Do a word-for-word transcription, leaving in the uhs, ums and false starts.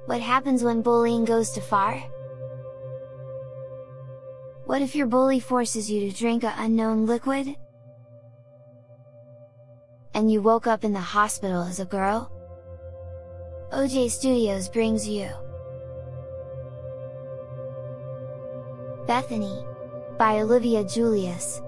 What happens when bullying goes too far? What if your bully forces you to drink a unknown liquid? And you woke up in the hospital as a girl? O J Studios brings you Bethany by Olivia Julius.